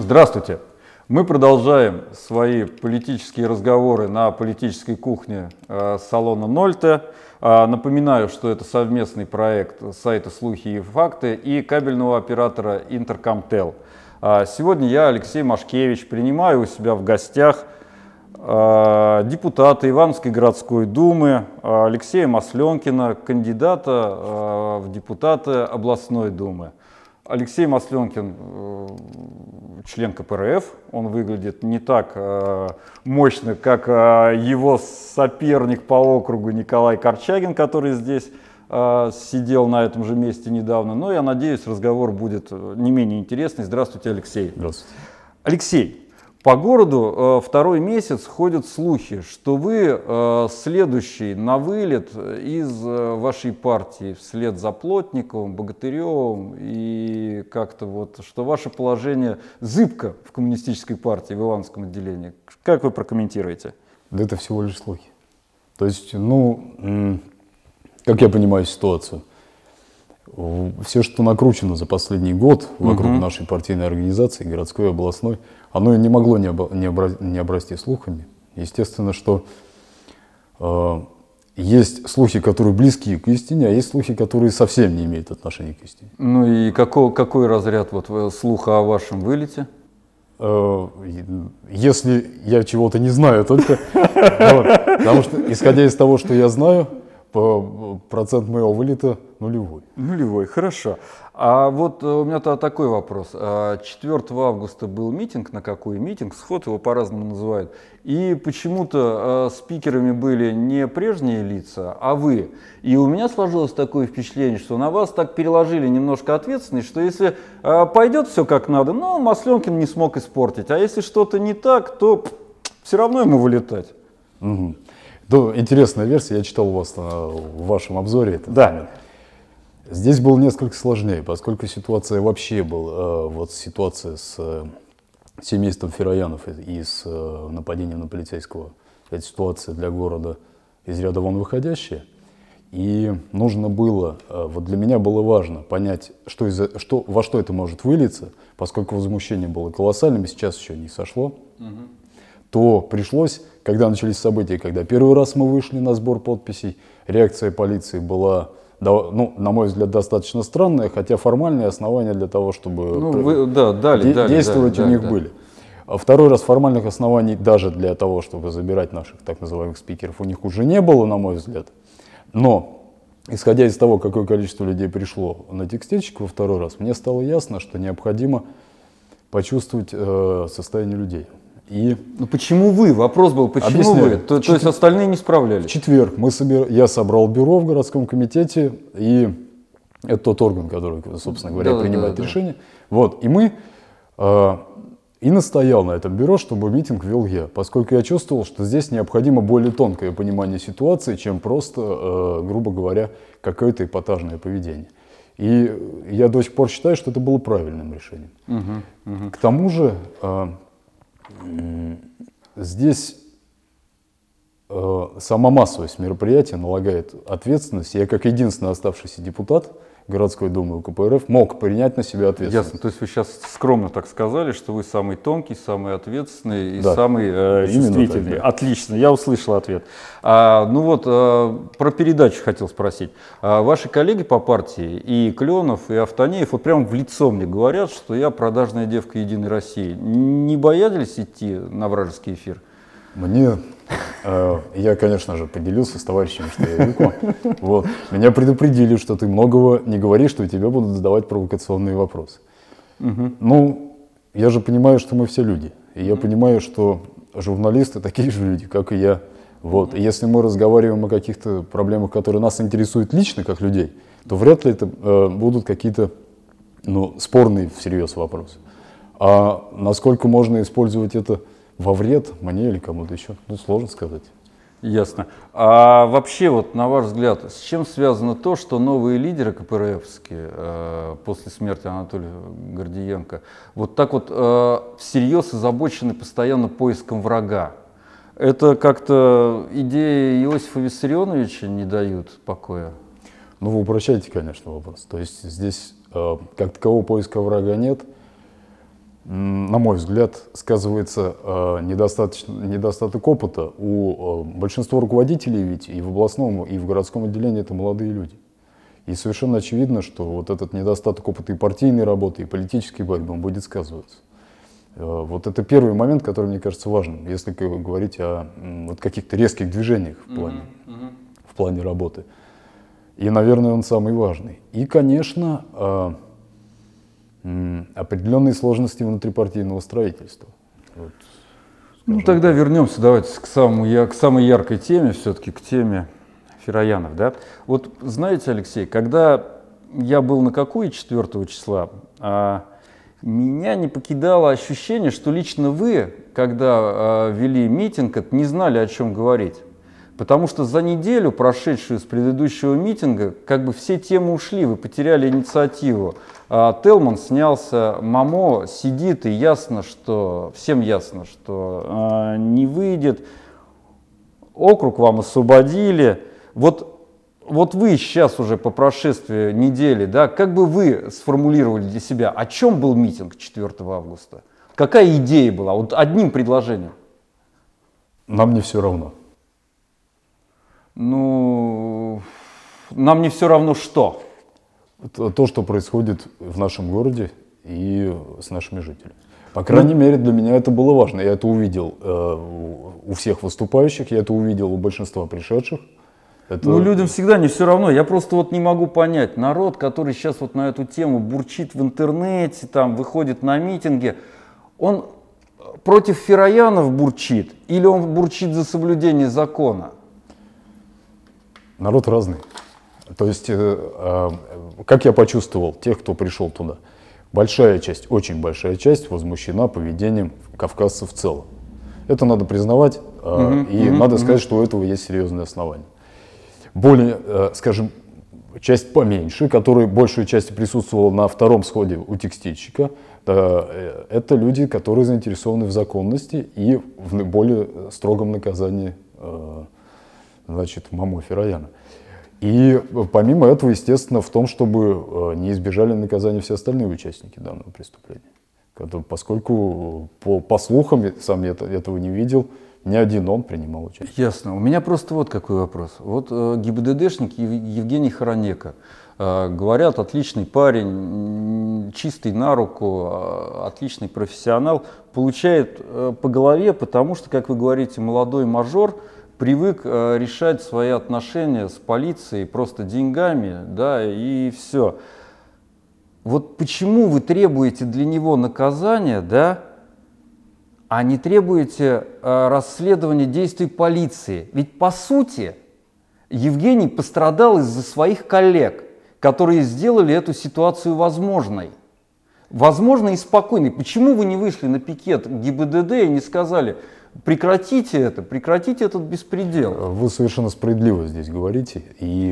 Здравствуйте! Мы продолжаем свои политические разговоры на политической кухне салона Нольте. Напоминаю, что это совместный проект сайта «Слухи и факты» и кабельного оператора Интеркомтел. Сегодня я, Алексей Машкевич, принимаю у себя в гостях депутата Ивановской городской думы Алексея Масленкина, кандидата в депутаты областной думы. Алексей Масленкин член КПРФ, он выглядит не так мощно, как его соперник по округу Николай Корчагин, который здесь сидел на этом же месте недавно. Но я надеюсь, разговор будет не менее интересный. Здравствуйте, Алексей. Здравствуйте. Алексей, по городу второй месяц ходят слухи, что вы следующий на вылет из вашей партии вслед за Плотниковым, Богатыревым, и как-то вот, что ваше положение зыбко в коммунистической партии, в Ивановском отделении. Как вы прокомментируете? Да это всего лишь слухи. То есть, как я понимаю ситуацию, все, что накручено за последний год вокруг нашей партийной организации, городской и областной, оно не могло не обрасти слухами. Естественно, что есть слухи, которые близки к истине, а есть слухи, которые совсем не имеют отношения к истине. Ну и какой разряд слуха о вашем вылете? Если я чего-то не знаю только, потому что, исходя из того, что я знаю, процент моего вылета нулевой. Нулевой, хорошо. А вот у меня такой вопрос. 4 августа был митинг, на какой митинг, сход его по-разному называют. И почему-то спикерами были не прежние лица, а вы. И у меня сложилось такое впечатление, что на вас так переложили немножко ответственность, что если пойдет все как надо, Масленкин не смог испортить. А если что-то не так, то все равно ему вылетать. Угу. Да, интересная версия, я читал у вас в вашем обзоре это. Да. Здесь было несколько сложнее, поскольку ситуация вообще была, вот ситуация с семейством Фероянов и с нападением на полицейского, эта ситуация для города из ряда вон выходящая. И нужно было, вот для меня было важно понять, во что это может вылиться, поскольку возмущение было колоссальным, и сейчас еще не сошло. То пришлось, когда начались события, когда первый раз мы вышли на сбор подписей, реакция полиции была, на мой взгляд, достаточно странная, хотя формальные основания для того, чтобы действовать у них были. А второй раз формальных оснований даже для того, чтобы забирать наших так называемых спикеров, у них уже не было, на мой взгляд. Но, исходя из того, какое количество людей пришло на текстильщик во второй раз, мне стало ясно, что необходимо почувствовать состояние людей. Ну почему вы? Вопрос был, почему вы? То есть остальные не справлялись? В четверг я собрал бюро в городском комитете, и это тот орган, который, собственно говоря, принимает решения. Вот, и настоял на этом бюро, чтобы митинг вел я, поскольку я чувствовал, что здесь необходимо более тонкое понимание ситуации, чем просто, грубо говоря, какое-то эпатажное поведение. И я до сих пор считаю, что это было правильным решением. К тому же, здесь сама массовость мероприятия налагает ответственность. Я, как единственный оставшийся депутат городской думы КПРФ, мог принять на себя ответственность. Ясно. То есть вы сейчас скромно так сказали, что вы самый тонкий, самый ответственный и самый чувствительный. Так, да. Отлично, я услышал ответ. Про передачу хотел спросить. Ваши коллеги по партии, и Кленов, и Автонеев, вот прямо в лицо мне говорят, что я продажная девка Единой России. Не боялись идти на вражеский эфир? Я, конечно же, поделился с товарищами, что я веду. Вот. Меня предупредили, что ты многого не говоришь, что тебе будут задавать провокационные вопросы. Я же понимаю, что мы все люди. И я понимаю, что журналисты такие же люди, как и я. Вот. И если мы разговариваем о каких-то проблемах, которые нас интересуют лично, как людей, то вряд ли это будут какие-то спорные всерьез вопросы. А насколько можно использовать это во вред мне или кому-то еще? Сложно сказать. Ясно. А вообще, на ваш взгляд, с чем связано то, что новые лидеры КПРФские после смерти Анатолия Гордиенко всерьез озабочены постоянно поиском врага? Это как-то идеи Иосифа Виссарионовича не дают покоя? Вы упрощаете, конечно, вопрос. То есть здесь как такового поиска врага нет. на мой взгляд, сказывается недостаток опыта. У большинства руководителей ведь и в областном, и в городском отделении это молодые люди. И совершенно очевидно, что вот этот недостаток опыта и партийной работы, и политической борьбы он будет сказываться. Вот это первый момент, который, мне кажется, важным, если говорить о вот каких-то резких движениях в плане работы. И, наверное, он самый важный. И, конечно, определенные сложности внутрипартийного строительства. Вот, ну, тогда вернемся, давайте, к самой яркой теме, все-таки к теме Фероянов. Да? Вот знаете, Алексей, когда я был на КАКУе 4 числа, меня не покидало ощущение, что лично вы, когда вели митинг, не знали, о чем говорить. Потому что за неделю, прошедшую с предыдущего митинга, как бы все темы ушли, вы потеряли инициативу. Телман снялся, Мамо сидит, и ясно, что, всем ясно, что не выйдет. Округ вам освободили. Вот вы сейчас уже по прошествии недели, да, как бы вы сформулировали для себя, о чем был митинг 4 августа? Какая идея была? Вот одним предложением. Нам не все равно. Ну, нам не все равно что? То, что происходит в нашем городе и с нашими жителями. По крайней мере, для меня это было важно. Я это увидел у всех выступающих, я это увидел у большинства пришедших. Ну, людям всегда не все равно. Я просто вот не могу понять. Народ, который сейчас вот на эту тему бурчит в интернете, там, выходит на митинги, он против Фероянов бурчит или он бурчит за соблюдение закона? Народ разный. То есть, как я почувствовал, тех, кто пришел туда, большая часть, очень большая часть возмущена поведением кавказцев в целом. Это надо признавать, и надо сказать, что у этого есть серьезные основания. Более, скажем, часть поменьше, которая большую часть присутствовала на втором сходе у текстильщика, это люди, которые заинтересованы в законности и в более строгом наказании, значит, Мамо Ферояна. И помимо этого, естественно, в том, чтобы не избежали наказания все остальные участники данного преступления. Поскольку, по слухам, сам я этого не видел, ни один он принимал участие. Ясно. У меня просто вот какой вопрос. Вот ГИБДДшник Евгений Хоронека. Говорят, отличный парень, чистый на руку, отличный профессионал. Получает по голове, потому что, как вы говорите, молодой мажор привык решать свои отношения с полицией просто деньгами, да, и все. Вот почему вы требуете для него наказания, да, а не требуете расследования действий полиции? Ведь по сути Евгений пострадал из-за своих коллег, которые сделали эту ситуацию возможной. Возможной и спокойной. Почему вы не вышли на пикет ГИБДД и не сказали: прекратите это, прекратите этот беспредел? Вы совершенно справедливо здесь говорите, и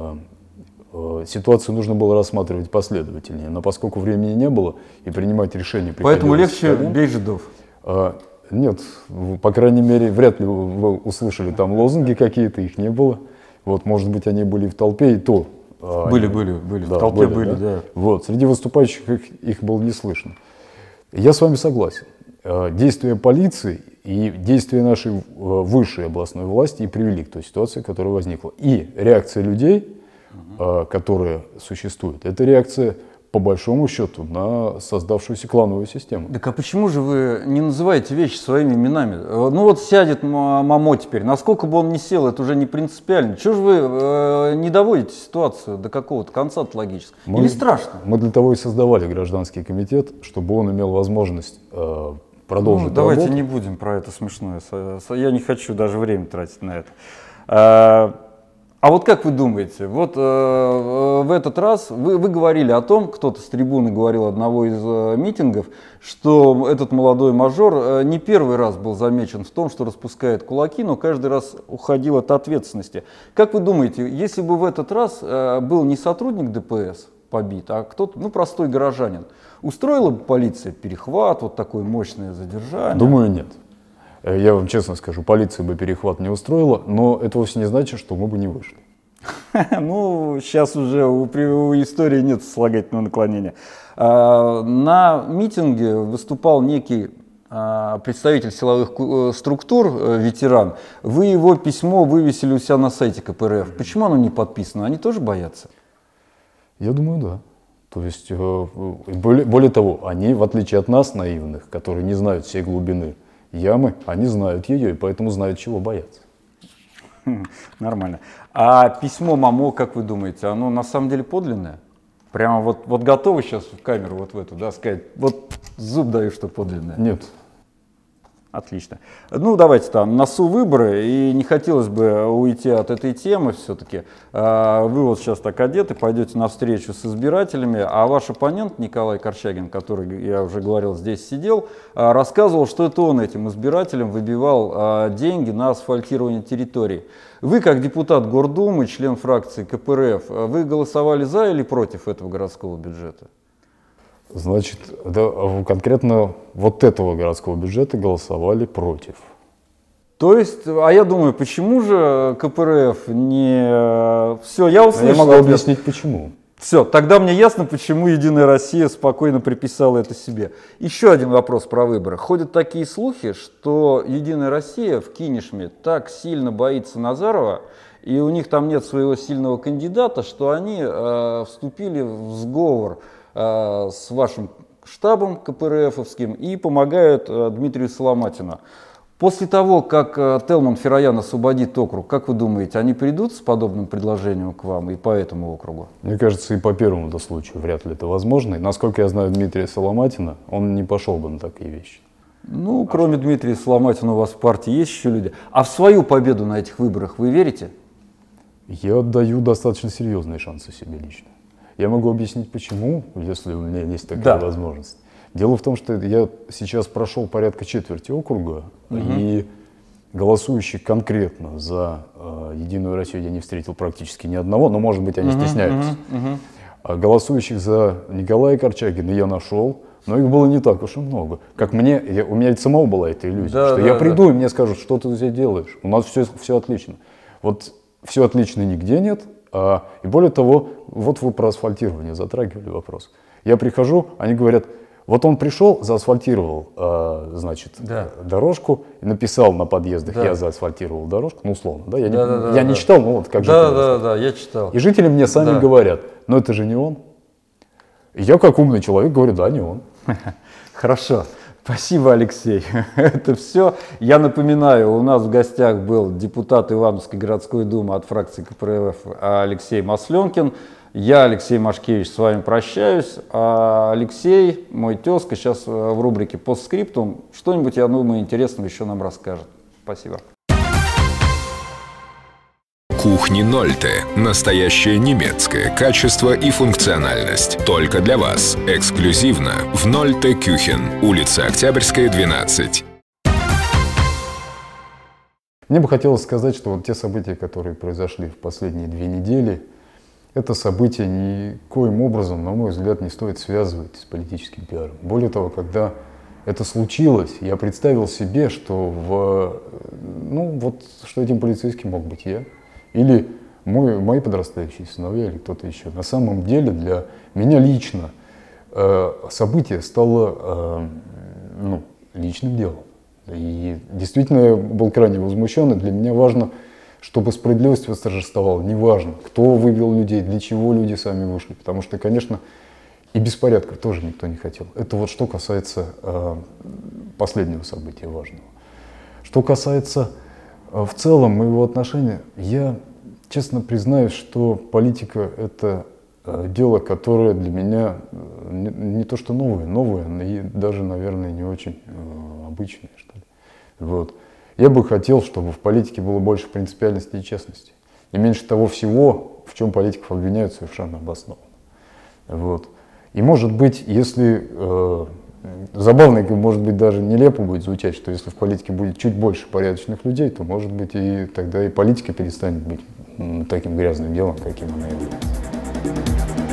ситуацию нужно было рассматривать последовательнее, но поскольку времени не было и принимать решения приходилось... Поэтому легче бей жидов. Нет, по крайней мере, вряд ли вы услышали там лозунги какие-то, их не было. Вот, может быть, они были в толпе, и то... Были, да, в толпе были, да. Вот, среди выступающих их было не слышно. Я с вами согласен. Действия полиции и действия нашей высшей областной власти и привели к той ситуации, которая возникла. И реакция людей, которая существует, это реакция, по большому счету, на создавшуюся клановую систему. Так а почему же вы не называете вещи своими именами? Ну вот сядет Мамо теперь, насколько бы он ни сел, это уже не принципиально. Чего же вы не доводите ситуацию до какого-то конца-то логического? Или страшно? Мы для того и создавали гражданский комитет, чтобы он имел возможность продолжить давайте работу. Не будем про это смешное. Я не хочу даже время тратить на это. А вот как вы думаете, вот в этот раз вы говорили о том, кто-то с трибуны говорил одного из митингов, что этот молодой мажор не первый раз был замечен в том, что распускает кулаки, но каждый раз уходил от ответственности. Как вы думаете, если бы в этот раз был не сотрудник ДПС побит, а кто-то, простой горожанин, устроила бы полиция перехват, вот такое мощное задержание? Думаю, нет. Я вам честно скажу, полиция бы перехват не устроила, но это вовсе не значит, что мы бы не вышли. Ну, сейчас уже у истории нет сослагательного наклонения. На митинге выступал некий представитель силовых структур, ветеран. Вы его письмо вывесили у себя на сайте КПРФ. Почему оно не подписано? Они тоже боятся? Я думаю, да. То есть, более того, они, в отличие от нас, наивных, которые не знают всей глубины ямы, они знают ее и поэтому знают, чего бояться. Нормально. А письмо МАМО, как вы думаете, оно на самом деле подлинное? Прямо вот готовы сейчас в камеру вот в эту, да, сказать, вот зуб даю, что подлинное? Нет. Отлично. Ну, давайте там, на носу выборы, и не хотелось бы уйти от этой темы все-таки. Вы вот сейчас так одеты, пойдете на встречу с избирателями, а ваш оппонент Николай Корчагин, который, я уже говорил, здесь сидел, рассказывал, что это он этим избирателям выбивал деньги на асфальтирование территорий. Вы, как депутат Гордумы, член фракции КПРФ, вы голосовали за или против этого городского бюджета? Значит, да, конкретно вот этого городского бюджета голосовали против. То есть, а я думаю, почему же КПРФ не... Все, я услышал. Я могу объяснить, почему. Все, тогда мне ясно, почему Единая Россия спокойно приписала это себе. Еще один вопрос про выборы. Ходят такие слухи, что Единая Россия в Кинешме так сильно боится Назарова, и у них там нет своего сильного кандидата, что они вступили в сговор с вашим штабом КПРФовским и помогают Дмитрию Соломатину. После того, как Телман Фероян освободит округ, как вы думаете, они придут с подобным предложением к вам и по этому округу? Мне кажется, и по первому случаю вряд ли это возможно. И, насколько я знаю Дмитрия Соломатина, он не пошел бы на такие вещи. Ну, кроме Дмитрия Соломатина у вас в партии есть еще люди. А в свою победу на этих выборах вы верите? Я даю достаточно серьезные шансы себе лично. Я могу объяснить, почему, если у меня есть такая возможность. Дело в том, что я сейчас прошел порядка четверти округа, и голосующих конкретно за Единую Россию я не встретил практически ни одного, но, может быть, они стесняются. А голосующих за Николая Корчагина я нашел, но их было не так уж и много. Как мне, у меня ведь самого была эта иллюзия, что я приду, и мне скажут, что ты здесь делаешь, у нас все отлично. Вот все отлично нигде нет. И более того, вот вы про асфальтирование затрагивали вопрос. Я прихожу, они говорят, вот он пришел, заасфальтировал, значит, дорожку, и написал на подъездах, я заасфальтировал дорожку, ну, условно, да, я не читал, но вот как же. Да, я читал. И жители мне сами говорят, но это же не он. И я, как умный человек, говорю, да, не он. Хорошо. Спасибо, Алексей. Это все. Я напоминаю, у нас в гостях был депутат Ивановской городской думы от фракции КПРФ Алексей Масленкин. Я, Алексей Машкевич, с вами прощаюсь. А Алексей, мой тезка, сейчас в рубрике «Постскриптум» что-нибудь, я думаю, интересного еще нам расскажет. Спасибо. Кухни Нольте. Настоящее немецкое качество и функциональность. Только для вас. Эксклюзивно в Нольте Кюхен. Улица Октябрьская, 12. Мне бы хотелось сказать, что вот те события, которые произошли в последние 2 недели, это события никоим образом, на мой взгляд, не стоит связывать с политическим пиаром. Более того, когда это случилось, я представил себе, что что этим полицейским мог быть я. Или мои подрастающие сыновья, или кто-то еще. На самом деле для меня лично событие стало личным делом. И действительно я был крайне возмущен, и для меня важно, чтобы справедливость восторжествовала. Неважно, кто вывел людей, для чего люди сами вышли. Потому что, конечно, и беспорядков тоже никто не хотел. Это вот что касается последнего события важного. Что касается в целом моего отношения, я честно признаюсь, что политика — это дело, которое для меня не то что новое, и даже, наверное, не очень обычное, что ли. Вот. Я бы хотел, чтобы в политике было больше принципиальности и честности, и меньше того всего, в чем политиков обвиняют совершенно обоснованно. Вот. И может быть, если забавно, и, может быть, даже нелепо будет звучать, что если в политике будет чуть больше порядочных людей, то, может быть, и тогда и политика перестанет быть таким грязным делом, каким она является.